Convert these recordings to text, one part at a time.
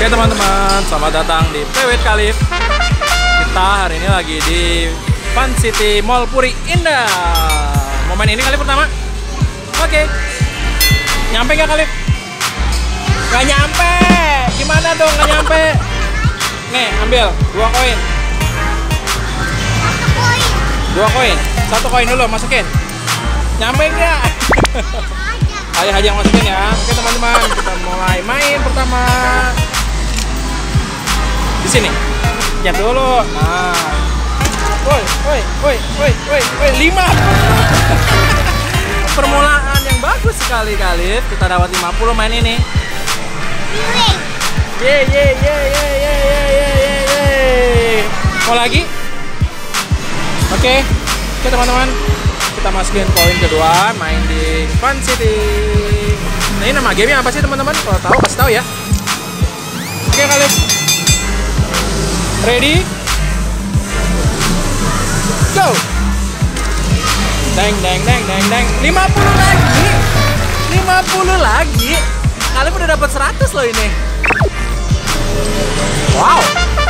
Oke teman-teman, selamat datang di Pewit Khalif. Kita hari ini lagi di Fun City Mall Puri Indah. Mau main ini kali pertama? Oke. Nyampe nggak Khalif? Nggak nyampe. Gimana dong nggak nyampe? Nih, ambil 2 koin. 2 koin. 1 koin dulu masukin. Nyampe nggak? Ayah aja yang masukin ya. Oke teman-teman, kita mulai main pertama. Di sini. Lihat dulu. Nah. Woi, 5. Permulaan yang bagus sekali Khalif. Kita dapat 50 main ini. Ye. Mau lagi? Oke teman-teman. Kita masukin koin kedua, main di Fun City. Nah, ini nama gamenya apa sih teman-teman? Kalau tahu kasih tahu ya. Oke Khalif. Ready? Go. Deng. 50 lagi. 50 lagi. Khalif udah dapat 100 loh ini. Wow,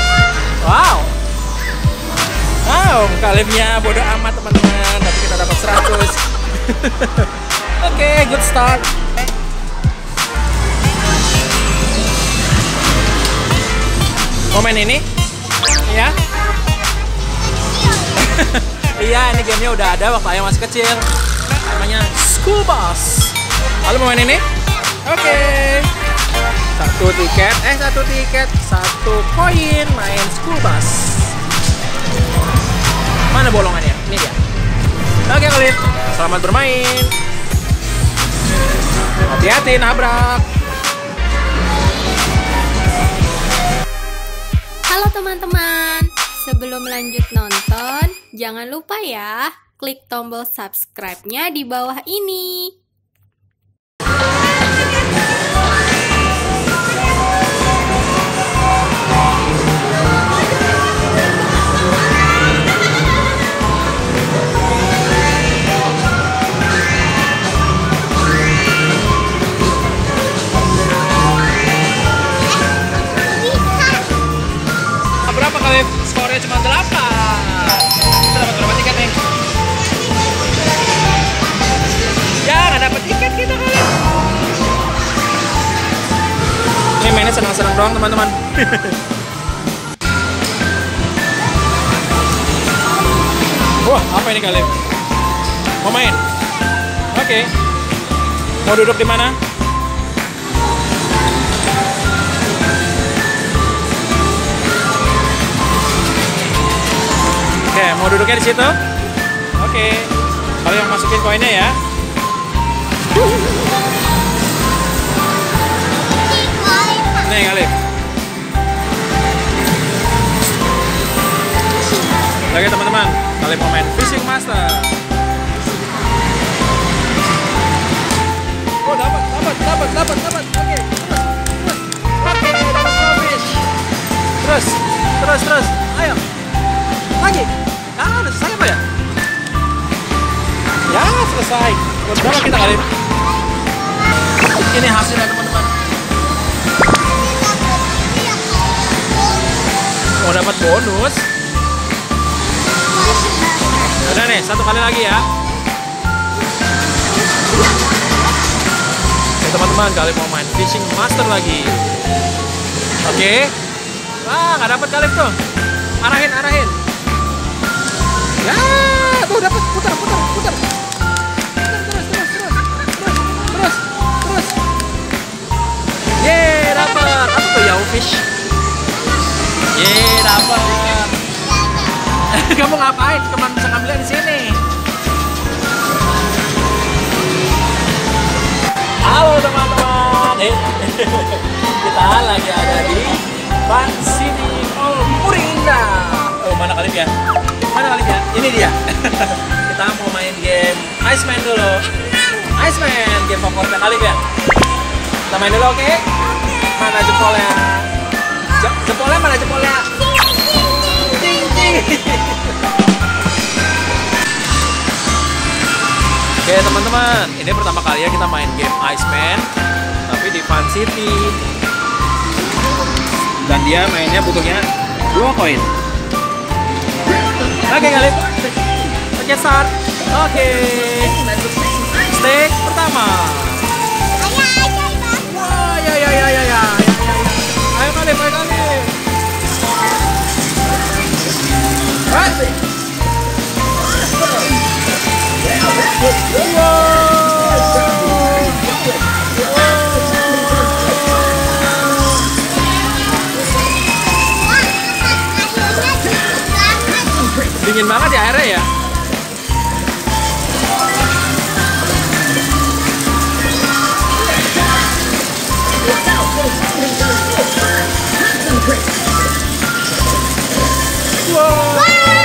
Khalifnya bodoh amat teman-teman, tapi kita dapat 100. Oke, good start. Komen ini, ya? Iya, ini gamenya udah ada waktu ayah masih kecil. Namanya School Bus. Lalu mau main ini? Oke. 1 tiket, 1 koin main School Bus. Mana bolongannya? Ini dia. Oke Khalif, selamat bermain. Hati-hati nabrak. Halo teman-teman, sebelum lanjut nonton, jangan lupa ya, klik tombol subscribe-nya di bawah ini. Skornya cuma 8. Kita dapat berapa tiket nih? Ya, nggak dapat tiket kita kali. Ini mainnya senang-senang doang teman-teman. Wah, apa ini Khalif? Mau main? Oke. Mau duduk di mana? Oke, mau duduknya di situ? Oke. Kalau yang masukin koinnya ya. Nih Khalif. Oke teman-teman, Khalif mau main Fishing Master. Oh dapat. Oke. Oke, dapat fish. Terus. Ayo. Lagi. Udah selesai apa ya? Ya, selesai. Berapa kita Khalif? Ini hasilnya teman-teman. Mau dapat bonus. Udah nih, 1 kali lagi ya. Oke teman-teman, Khalif mau main Fishing Master lagi. Oke. Wah, nggak dapat Khalif tuh. Arahin. Ya, tuh dapat, putar. Terus. Yeay, dapat. Apa tuh Yellowfish? Yeay, dapat. Kamu ngapain? Cuma bisa ngambilnya di sini. Halo teman-teman. Kita lagi ada di Fun City Mall Puri Indah. Oh, mana Khalif ya? Ini dia. Kita mau main game Iceman dulu. Iceman, game favoritnya Khalif ya. Kita main dulu, oke? Mana jempolnya? Mana jempolnya? Ding. Oke teman-teman, ini pertama kali ya kita main game Iceman, tapi di Fun City. Dan dia mainnya butuhnya 2 koin. Oke Galip. Oke start. Oke. Stake pertama. Wah, ya. Ayo Galip. Dingin banget ya airnya ya. Wow.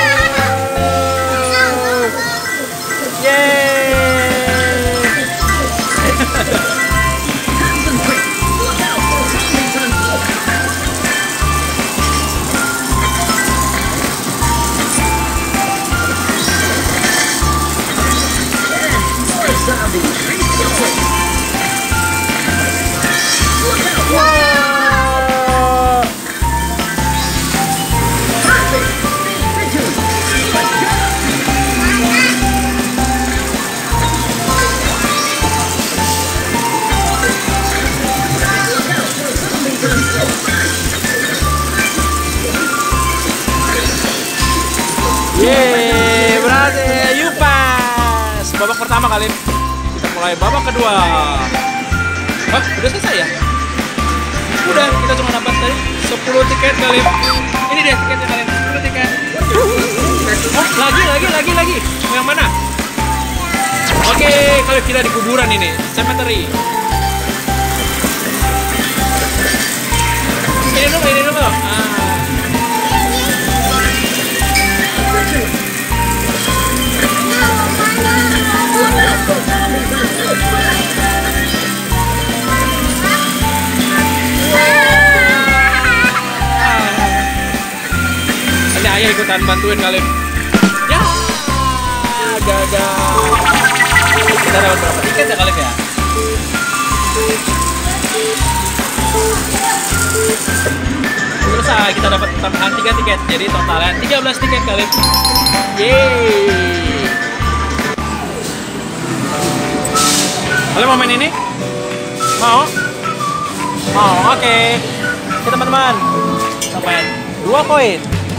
Yeay, berhasil, Yupas. Babak pertama kali. Kita mulai babak kedua. Hah, udah selesai ya? Udah, kita cuma dapat tadi 10 tiket kali. Ini deh tiketnya kalian, 10 tiket. Oh, lagi. Mau yang mana? Oke, kalau kita di kuburan ini, cemetery. Ini dulu. Ini ayah ikutan bantuin kali. Ya, gagal. Kita dapat berapa tiket ya kali ya? Selesai, kita dapat tambahan 3 tiket. Jadi totalnya 13 tiket kali. Yeay. Kalian mau main ini? Mau? Oke. Oke teman-teman. Kita main 2 koin.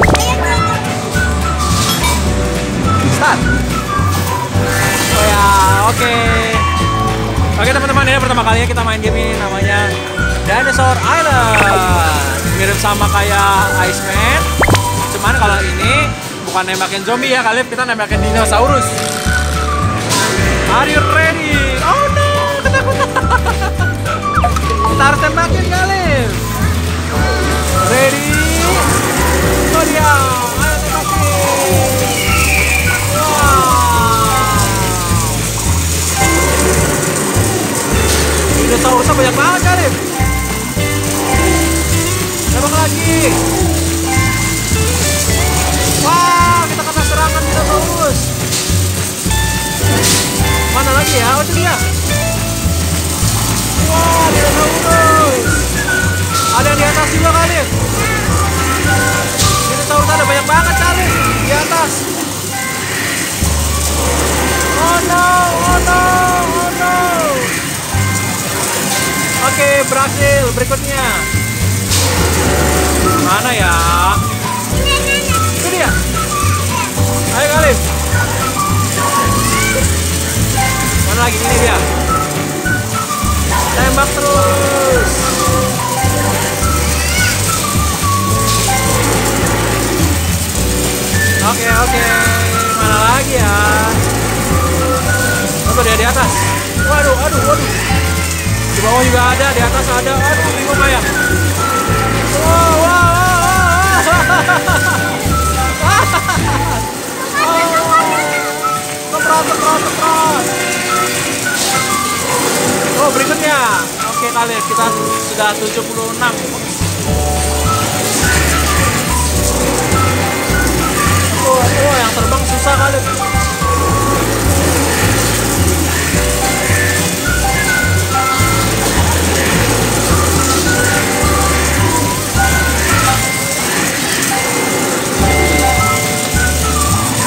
Start. Oh ya, oke. Oke teman-teman, ini pertama kalinya kita main game ini, namanya Dinosaur Island. Mirip sama kayak Iceman. Cuman kalau ini bukan nembakin zombie ya, kalian kita nembakin dinosaurus. Are you ready? Oh no, ketakutan. Kita harus tembakin kalian. Ready? Oh dia, ayo tembakin. Dinosaurusnya banyak banget kalian. Tembak lagi. Wah, kita kena serangan dinosaurus. Mana lagi ya? Oh itu dia. Wah, dinosaurus. Ada di atas juga kalian. Dinosaurus ada banyak banget kalian di atas. Oh no. Oke, berhasil. Berikutnya. Mana ya? Itu dia. Ayo kalian. Mana lagi? Ini dia. Tembak terus. Oke. Mana lagi ya? Coba dia di atas. Waduh. Di bawah juga ada, di atas ada. Aduh, bingung ya. Wow. Keprat. Oh, berikutnya. Oke, kalian kita sudah 76. Oh, yang terbang susah kali.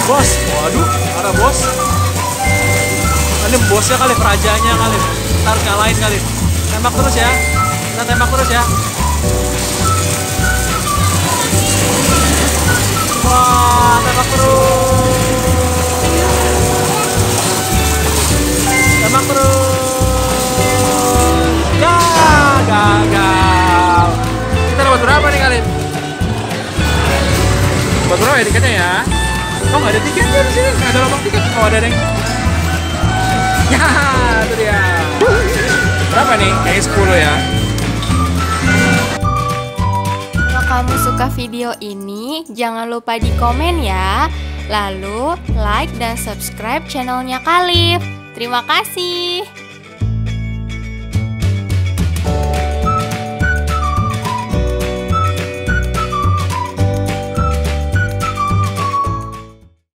Bos, waduh, ada bos. Kali bosnya kali, rajanya kali. Ntar ngalahin kali. Tembak terus ya. Kita tembak terus ya. Wah, tembak terus. Tembak terus. Ya, gagal. Kita dapat berapa nih kali? Dapat berapa ya tiketnya ya? Oh, nggak ada tiketnya di sini. Nggak ada lubang tiket. Oh, ada deh. Ya, itu dia. Berapa nih? Kayak 10 ya. Kalau kamu suka video ini, jangan lupa di komen ya. Lalu, like dan subscribe channelnya Khalif. Terima kasih.